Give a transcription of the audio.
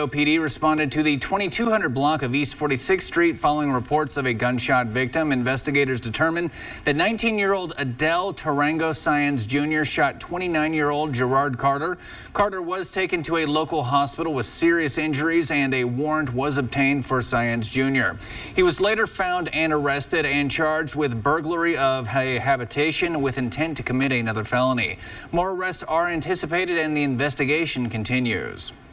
PD responded to the 2200 block of East 46th Street following reports of a gunshot victim. Investigators determined that 19-year-old Adele Tarango Science Jr. shot 29-year-old Gerard Carter. Carter was taken to a local hospital with serious injuries, and a warrant was obtained for Science Jr. He was later found and arrested and charged with burglary of a habitation with intent to commit another felony. More arrests are anticipated and the investigation continues.